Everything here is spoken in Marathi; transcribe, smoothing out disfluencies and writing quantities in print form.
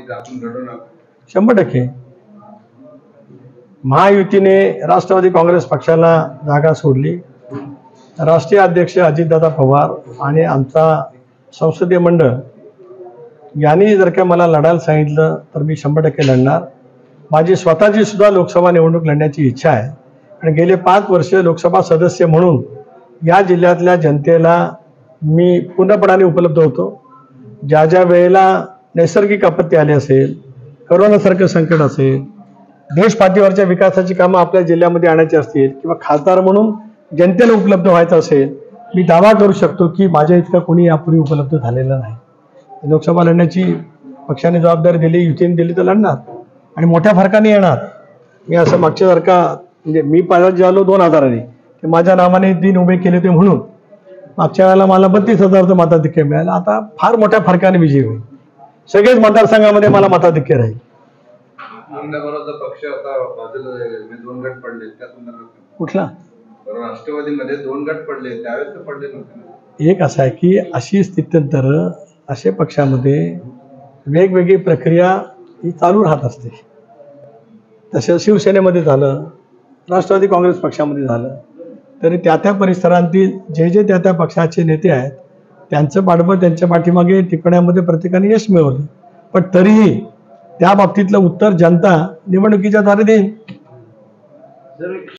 आपण घडवणार 100%. महायुतीने राष्ट्रवादी काँग्रेस पक्षाला जागा सोडली. राष्ट्रीय अध्यक्ष अजितदादा पवार आणि आमचा संसदीय मंडळ यांनी जर का मला लढायला सांगितलं तर मी 100% लढणार. माझी स्वतःची सुद्धा लोकसभा निवडणूक लढण्याची इच्छा आहे आणि गेले 5 वर्ष लोकसभा सदस्य म्हणून या जिल्ह्यातल्या जनतेला मी पूर्णपणाने उपलब्ध होतो. ज्या ज्या वेळेला नैसर्गिक आपत्ती आली असेल, करोनासारखं संकट असेल, देश पाठीवरच्या विकासाची कामं आपल्या जिल्ह्यामध्ये आणायची असतील किंवा खासदार म्हणून जनतेला उपलब्ध व्हायचं असेल, मी दावा करू शकतो की माझ्या इतकं कोणी यापूर्वी उपलब्ध झालेलं नाही. लोकसभा लढण्याची पक्षाने जबाबदारी दिली, युतीने दिली तर लढणार आणि मोठ्या फरकाने येणार. मी असं मागच्यासारखा म्हणजे मी पाहिजे झालो 2000 ते माझ्या नावाने 3 उभे केले ते म्हणून मागच्या वेळेला मला 32,000चं मताधिक्य मिळालं. आता फार मोठ्या फरकाने विजय होईल. सगळेच मतदारसंघामध्ये मला मताधिक्य राहील. पक्ष आता बाजूला 2 गट पडले त्या संदर्भात कुठला राष्ट्रवादीमध्ये 2 गट पडले त्यावेळेस पडले नव्हते. एक असं आहे की अशी स्थित्यंतर असे पक्षामध्ये वेगवेगळी प्रक्रिया ही चालू राहत असते. तसं शिवसेनेमध्ये झालं, राष्ट्रवादी काँग्रेस पक्षामध्ये झालं, तरी त्या परिसरांतील जे त्या पक्षाचे नेते आहेत त्यांचं पाठबळ त्यांच्या पाठीमागे टिकवण्यामध्ये प्रत्येकाने यश मिळवलं. पण तरीही त्या बाबतीतलं उत्तर जनता निवडणुकीच्या द्वारे देईल.